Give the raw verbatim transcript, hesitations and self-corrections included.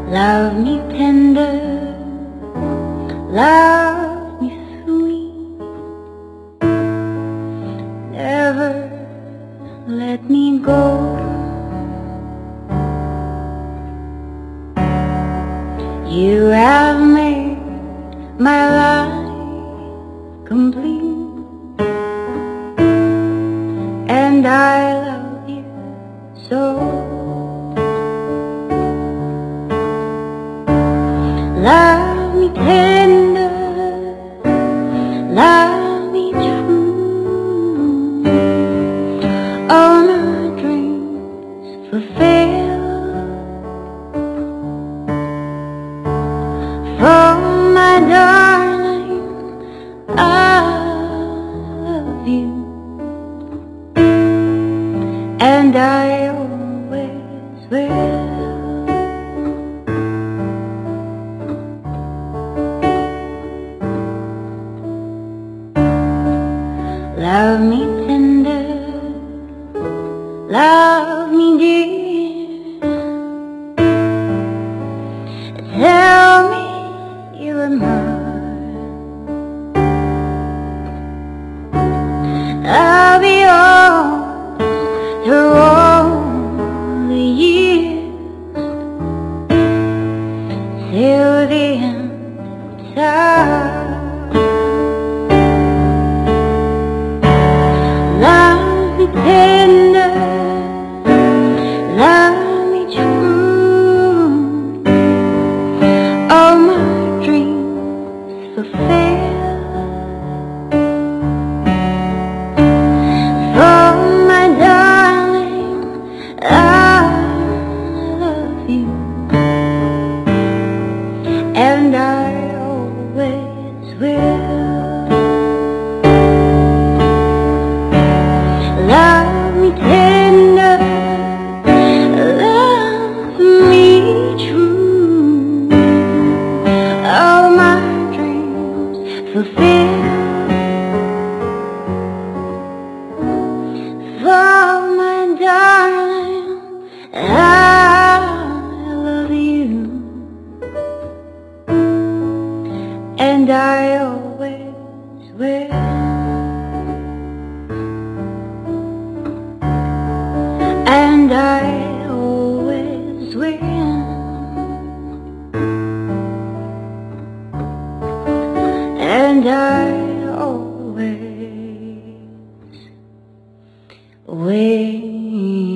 Love me tender, love me sweet, never let me go. You have made my life complete, and I love you so. Love me tender, love me true, all my dreams fulfill. For my darling, I love you, and I always will. Love me tender, love me dear, tell me you are mine. I'll be yours through all the years, till the end of time. Love me tender, love me true, all my dreams fulfill. For my darling, I love you, and I always will. Love me tender, love me true, all my dreams fulfill. For my darling, I love you, and I always will. And I always will. And I always will.